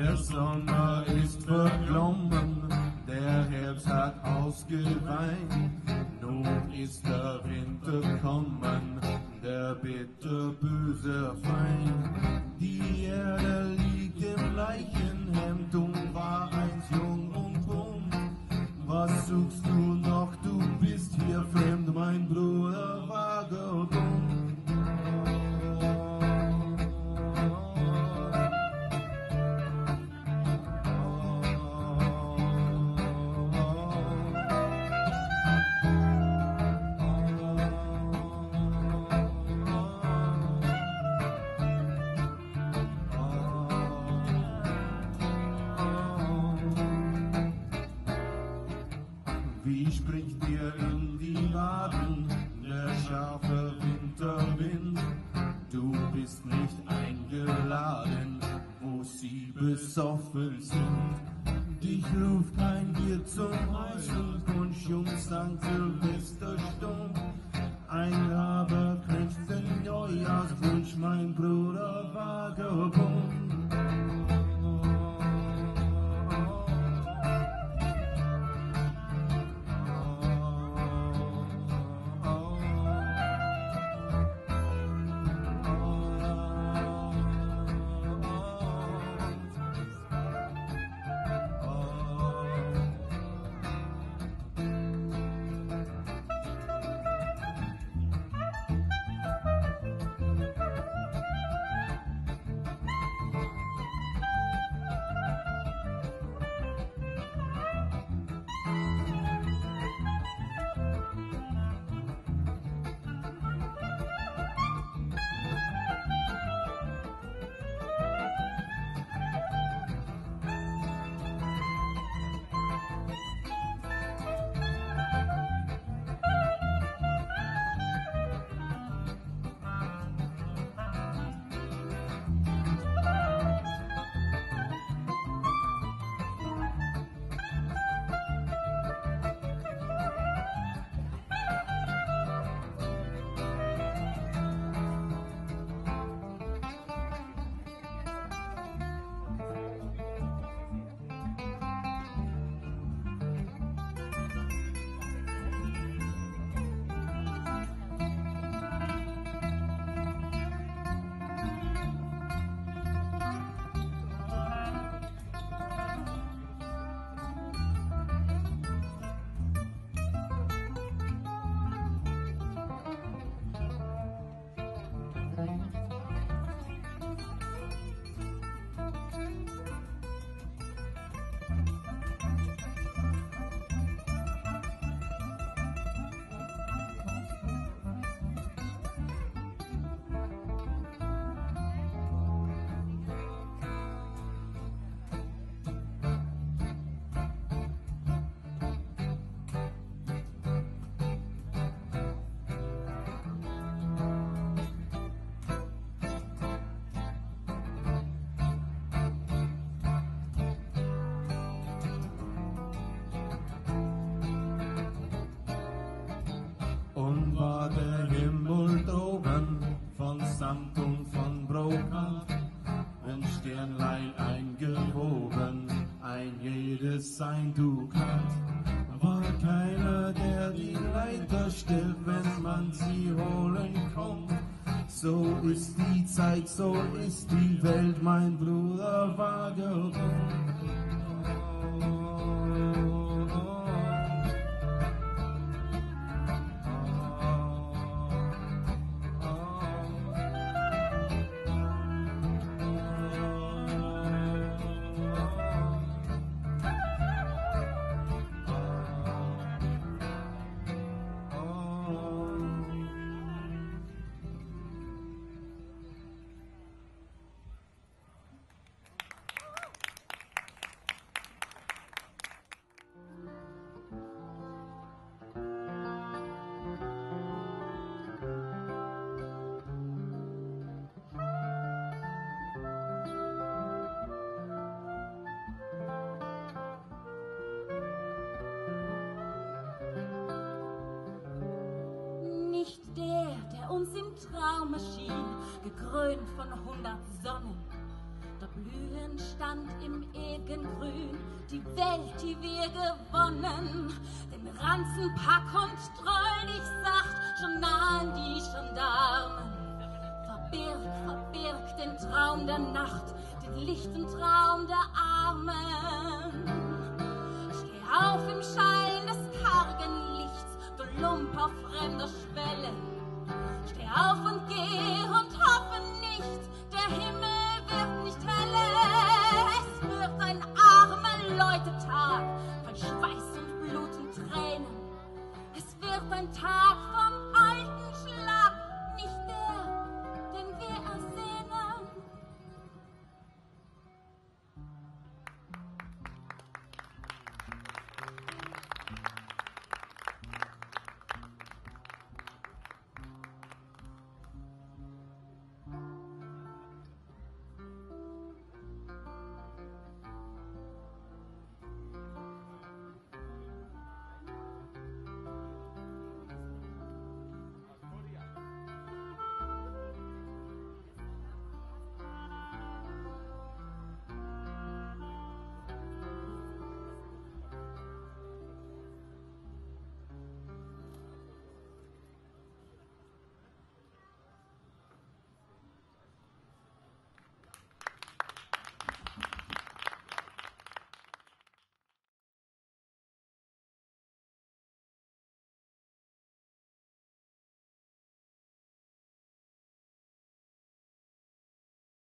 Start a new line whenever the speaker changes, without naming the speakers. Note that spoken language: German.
Der Sommer ist verklommen, der Herbst hat ausgeweint. Nun ist der Winter kommen, der bitterböse Feind. Die Erde liegt im Leichenhemd und war einst jung und bunt. Was suchst du noch, du bist hier fremd, mein Bruder Vagabund. Wie spricht dir in die Waden der scharfe Winterwind? Du bist nicht eingeladen, wo sie besoffen sind. Dich ruft kein Bier zum Heißelpunsch um St. Silvesterstund. Ein Rabe krächzt den Neujahrswunsch, mein Bruder Vagabund. Und war der Himmel droben von Samt und von Brokat, ein Sternlein eingewoben, ein jedes sein Dukat. War keiner, der die Leiter stellt, wenn man sie holen kommt. So ist die Zeit, so ist die Welt, mein Bruder Vagabund.
uns im Traum erschien, gekrönt von 100 Sonnen. Da blühen stand im ewigen Grün, die Welt, die wir gewonnen, den ganzen Pack und treulich sacht, schon nahen die Gendarmen. Verbirg den Traum der Nacht, den lichten Traum der Armen. Steh auf im Schein des kargen Lichts, du Lump auf fremder Schwelle. Steh auf und geh und hoffe nicht, der Himmel wird nicht helle. Es wird ein armer Leute-Tag.